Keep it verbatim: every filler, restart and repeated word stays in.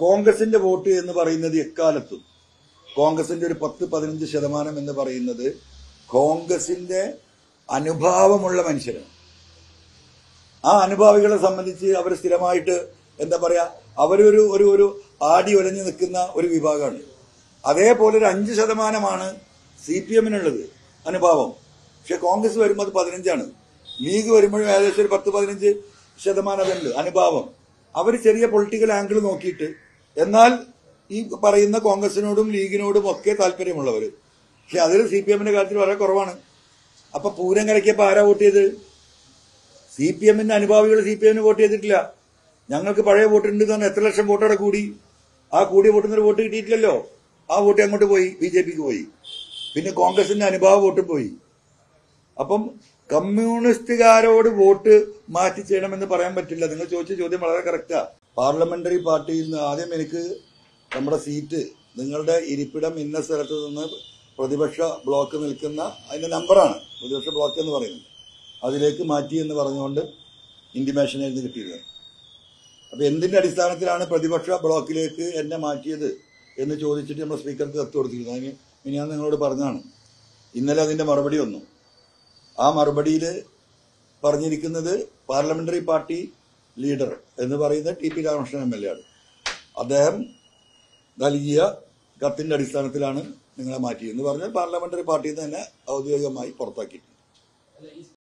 കോൺഗ്രസിന്റെ വോട്ട് എന്ന് പറയുന്നത് എക്കാലത്തും കോൺഗ്രസിന്റെ ഒരു പത്ത് പതിനഞ്ച് ശതമാനം എന്ന് പറയുന്നത് കോൺഗ്രസിന്റെ അനുഭാവമുള്ള മനുഷ്യരാണ്. ആ അനുഭാവികളെ സംബന്ധിച്ച് അവർ സ്ഥിരമായിട്ട് എന്താ പറയാ അവരൊരു ഒരു ഒരു ആടി ഒലഞ്ഞു നിൽക്കുന്ന ഒരു വിഭാഗമാണ്. അതേപോലെ ഒരു അഞ്ച് ശതമാനമാണ് സി പി എമ്മിനുള്ളത് അനുഭാവം. പക്ഷെ കോൺഗ്രസ് വരുമ്പോൾ അത് പതിനഞ്ചാണ്. ലീഗ് വരുമ്പോഴും ഏകദേശം ഒരു പത്ത് പതിനഞ്ച് ശതമാനം അതുണ്ട് അനുഭാവം. അവർ ചെറിയ പൊളിറ്റിക്കൽ ആംഗിൾ നോക്കിയിട്ട് എന്നാൽ ഈ പറയുന്ന കോൺഗ്രസിനോടും ലീഗിനോടും ഒക്കെ താല്പര്യമുള്ളവർ. പക്ഷെ അതിൽ സി പി എമ്മിന്റെ കാര്യത്തിൽ വളരെ കുറവാണ്. അപ്പൊ പൂരം കലക്കിയപ്പോ ആരാ വോട്ട് ചെയ്ത്? സി പി എമ്മിന്റെ അനുഭാവികൾ സി പി എമ്മിന് വോട്ട് ചെയ്തിട്ടില്ല. ഞങ്ങൾക്ക് പഴയ വോട്ടുണ്ട് തന്നെ എത്ര ലക്ഷം വോട്ടോടെ കൂടി. ആ കൂടിയ വോട്ടിന് വോട്ട് കിട്ടിയിട്ടില്ലല്ലോ. ആ വോട്ട് അങ്ങോട്ട് പോയി, ബി ജെ പിക്ക് പോയി. പിന്നെ കോൺഗ്രസിന്റെ അനുഭാവ വോട്ടും പോയി. അപ്പം കമ്മ്യൂണിസ്റ്റുകാരോട് വോട്ട് മാറ്റി ചെയ്യണമെന്ന് പറയാൻ പറ്റില്ല. നിങ്ങൾ ചോദിച്ച ചോദ്യം വളരെ കറക്റ്റാ. പാർലമെന്ററി പാർട്ടിയിൽ നിന്ന് ആദ്യം എനിക്ക് നമ്മുടെ സീറ്റ് നിങ്ങളുടെ ഇരിപ്പിടം ഇന്ന സ്ഥലത്ത് നിന്ന് പ്രതിപക്ഷ ബ്ലോക്ക് നിൽക്കുന്ന അതിന്റെ നമ്പറാണ് പ്രതിപക്ഷ ബ്ലോക്ക് എന്ന് പറയുന്നത്, അതിലേക്ക് മാറ്റി എന്ന് പറഞ്ഞുകൊണ്ട് ഇന്റിമേഷൻ എഴുതി കിട്ടിയിരുന്നത്. അപ്പൊ എന്തിന്റെ അടിസ്ഥാനത്തിലാണ് പ്രതിപക്ഷ ബ്ലോക്കിലേക്ക് എന്നെ മാറ്റിയത് എന്ന് ചോദിച്ചിട്ട് നമ്മുടെ സ്പീക്കർക്ക് കത്ത് കൊടുത്തിരുന്നു. അതിന് ഇനി ഞാൻ നിങ്ങളോട് പറഞ്ഞാണ്. ഇന്നലെ അതിന്റെ മറുപടി വന്നു. ആ മറുപടിയിൽ പറഞ്ഞിരിക്കുന്നത് പാർലമെന്ററി പാർട്ടി ലീഡർ എന്ന് പറയുന്ന T P Ramakrishnan M L A ആണ്. അദ്ദേഹം നൽകിയ കത്തിന്റെ അടിസ്ഥാനത്തിലാണ് നിങ്ങളെ മാറ്റിയെന്ന് പറഞ്ഞാൽ പാർലമെന്ററി പാർട്ടിയിൽ നിന്ന് തന്നെ ഔദ്യോഗികമായി പുറത്താക്കിയിട്ടുണ്ട്.